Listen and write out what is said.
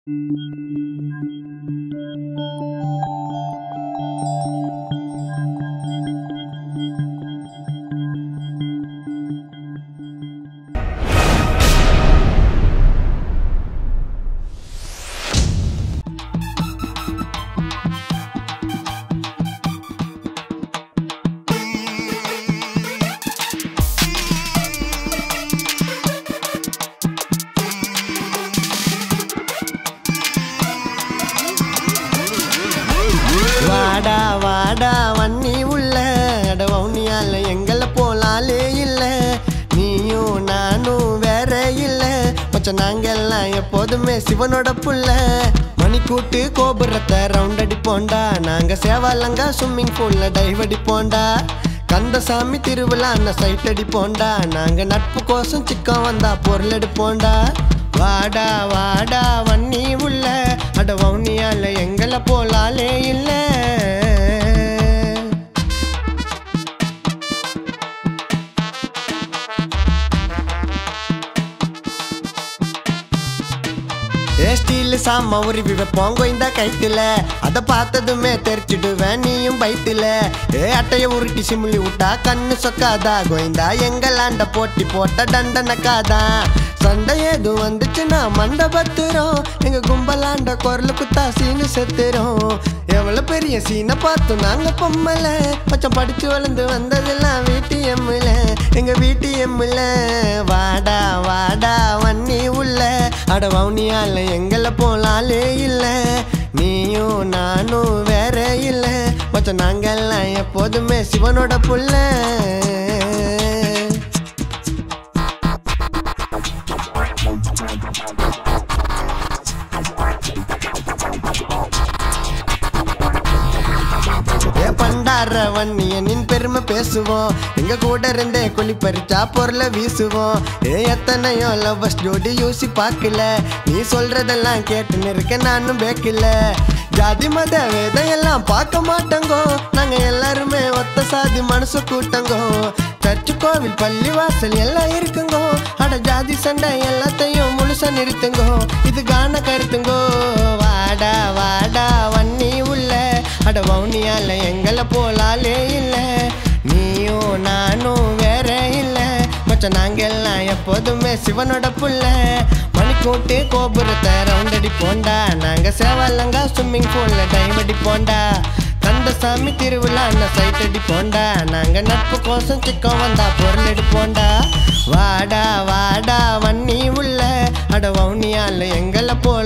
வாடா வாடா வன்னி உள்ள அடவனியால எங்கள போலாலே இல்ல நீயும் நானும் வேற இல்ல மச்ச நாங்கெல்லாம் எப்போதுமே சிவனோட புள்ள மணிக்கூட்டு கோபுரத்தை ரவுண்ட் அடிப்போண்டா நாங்க சேவாலங்கா ஸ்விம்மிங் பூல்ல டைவ் அடிப்போண்டா கந்தசாமி திருவிழான்னு சைட் அடிப்போண்டா நாங்க நட்பு கோசம் சிக்கம் வந்தா பொருள் எடுப்போண்டா வாடா வாடா வன்னி உள்ள அடவனியால எங்கள போலாலே இல்ல ஸ்டீல் சாம உருவி வைப்போம் கோய்ந்தா கைத்துல அத பார்த்ததுமே தெரிச்சிடுவேன் நீயும் பைத்துல அட்டைய உருட்டி சிமுலி விட்டா கண்ணு சொக்காதா கோய்ந்தா எங்களாண்ட போட்டி போட்ட தண்டனக்காதான் சண்டை ஏதும் வந்துச்சுன்னா மண்டபத்துறோம் எங்க கும்பலாண்ட குரல் குத்தா சீனு செத்துறோம் எவ்வளவு பெரிய சீனை பார்த்து நாங்க பொம்மல பச்சம் படிச்சு வளர்ந்து வந்ததெல்லாம் VTMல எங்க VTMல வாடா வாடா வன்னி உள்ள அடவனியால எங்கள போலாலே இல்ல நீயும் நானும் வேற இல்ல மச்ச நாங்கெல்லாம் எப்போதுமே சிவனோட புள்ள பண்டார வன்னிய நின் பெருமை பேசுவோம் எங்க கூட இருந்தே குழி பறிச்சா பொருளை வீசுவோம் எத்தனையோ லவ்வர்ஸ் ஜோடி யூசி பார்க்கல நீ சொல்றதெல்லாம் கேட்டுன்னு இருக்க நானும் பேக்கல ஜாதி மத வேதையெல்லாம் பார்க்க மாட்டோங்கோ நாங்க எல்லாருமே ஒத்த சாதி மனசு கூட்டங்கோ சர்ச்சு கோவில் பள்ளி வாசல் எல்லாம் இருக்குங்கோ அட ஜாதி சண்டை எல்லாத்தையும் முழுசா நிறுத்துங்கோ இது கான கருத்துங்கோ வாடா வாடா வன்னி உள்ள அடவனியால எங்கள போலாலே இல்ல நீயும் நானும் வேற இல்ல மச்ச நாங்கெல்லாம் எப்போதுமே சிவனோட புள்ள மணிக்கூட்டு கோபுரத்தை ரவுண்ட் அடிப்போண்டா நாங்க சேவாலங்கா ஸ்விம்மிங் பூல்ல டைவ் அடிப்போண்டா கந்தசாமி திருவிழான்னு சைட் அடிப்போண்டா நாங்க நட்பு கோசம் சிக்கம் வந்தா பொருள் எடுப்போண்டா வாடா வாடா வன்னி உள்ள அடவனியால எங்கள போல